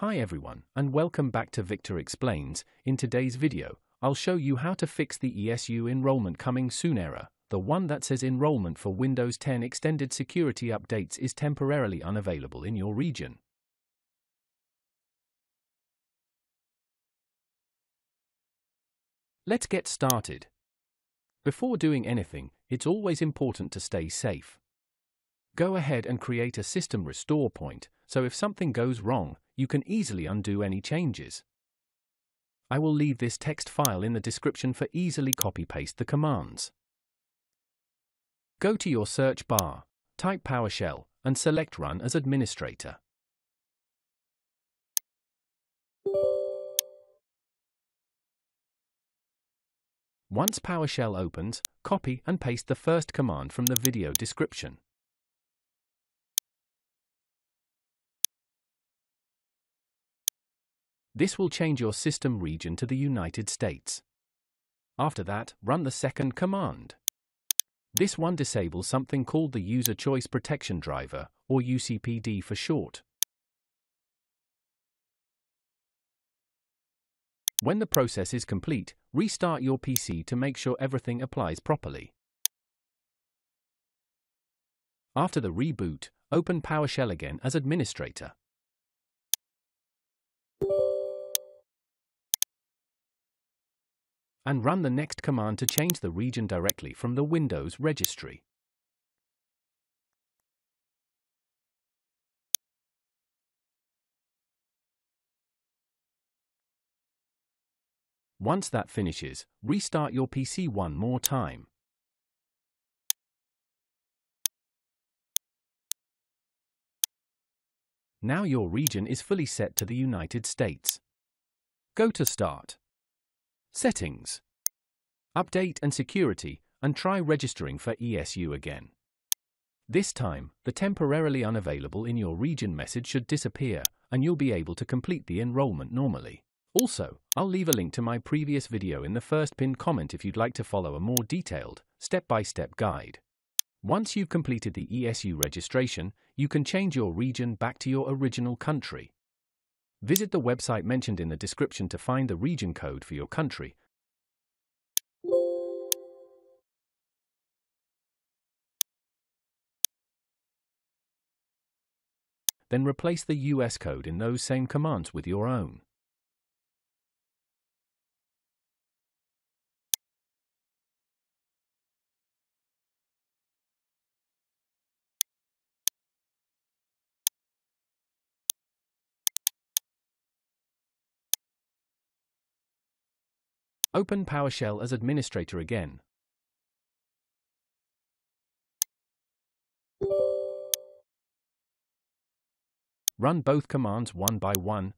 Hi everyone, and welcome back to Victor Explains. In today's video, I'll show you how to fix the ESU Enrollment Coming Soon error, the one that says enrollment for Windows 10 extended security updates is temporarily unavailable in your region. Let's get started. Before doing anything, it's always important to stay safe. Go ahead and create a system restore point, so if something goes wrong, you can easily undo any changes. I will leave this text file in the description for easily copy-paste the commands. Go to your search bar, type PowerShell, and select Run as administrator. Once PowerShell opens, copy and paste the first command from the video description. This will change your system region to the United States. After that, run the second command. This one disables something called the User Choice Protection Driver, or UCPD for short. When the process is complete, restart your PC to make sure everything applies properly. After the reboot, open PowerShell again as administrator. And run the next command to change the region directly from the Windows registry. Once that finishes, restart your PC one more time. Now your region is fully set to the United States. Go to Start, Settings, Update and Security, and try registering for ESU again. This time, the temporarily unavailable in your region message should disappear, and you'll be able to complete the enrollment normally. Also, I'll leave a link to my previous video in the first pinned comment if you'd like to follow a more detailed, step-by-step guide. Once you've completed the ESU registration, you can change your region back to your original country. Visit the website mentioned in the description to find the region code for your country. Then replace the US code in those same commands with your own. Open PowerShell as administrator again. Run both commands one by one.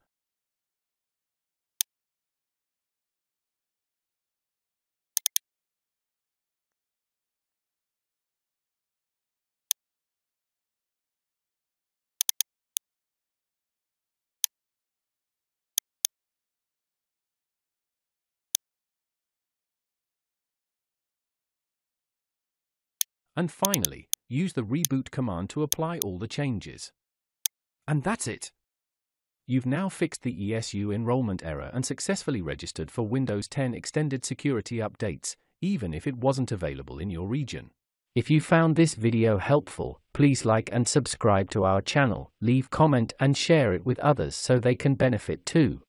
And finally, use the reboot command to apply all the changes. And that's it! You've now fixed the ESU enrollment error and successfully registered for Windows 10 extended security updates, even if it wasn't available in your region. If you found this video helpful, please like and subscribe to our channel, leave comment and share it with others so they can benefit too.